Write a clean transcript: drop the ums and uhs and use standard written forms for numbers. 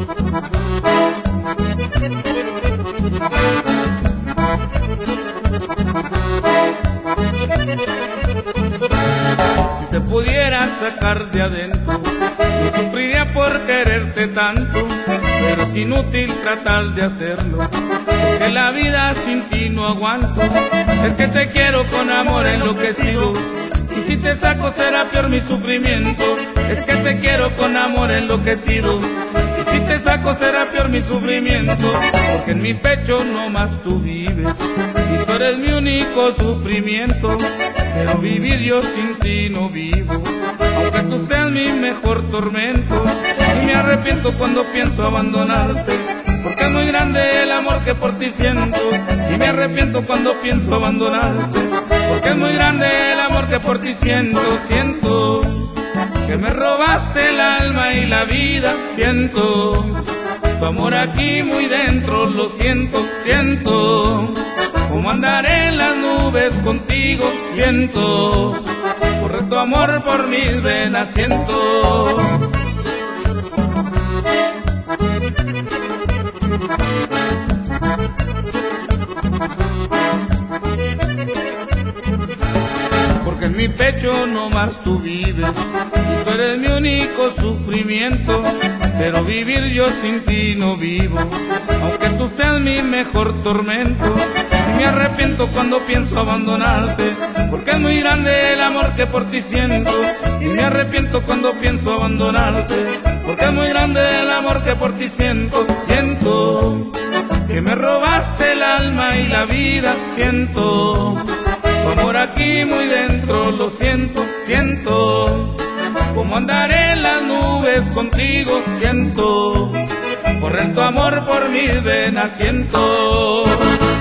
Si te pudiera sacar de adentro, no sufriría por quererte tanto, pero es inútil tratar de hacerlo, porque la vida sin ti no aguanto. Es que te quiero con amor enloquecido, y si te saco será peor mi sufrimiento. Es que te quiero con amor enloquecido, y si te saco será peor mi sufrimiento, porque en mi pecho no más tú vives, y tú eres mi único sufrimiento. Pero vivir yo sin ti no vivo, aunque tú seas mi mejor tormento. Y me arrepiento cuando pienso abandonarte, porque es muy grande el amor que por ti siento. Y me arrepiento cuando pienso abandonarte, porque es muy grande el amor que por ti siento. Siento que me robaste el alma y la vida, siento tu amor aquí muy dentro, lo siento, siento como andaré en las nubes contigo, siento corre tu amor por mis venas, siento. Porque en mi pecho no más tú vives, y tú eres mi único sufrimiento. Pero vivir yo sin ti no vivo, aunque tú seas mi mejor tormento. Y me arrepiento cuando pienso abandonarte, porque es muy grande el amor que por ti siento. Y me arrepiento cuando pienso abandonarte, porque es muy grande el amor que por ti siento. Siento que me robaste el alma y la vida, siento tu amor aquí muy dentro, lo siento, siento como andaré en las nubes contigo, siento correr tu amor por mis venas, siento.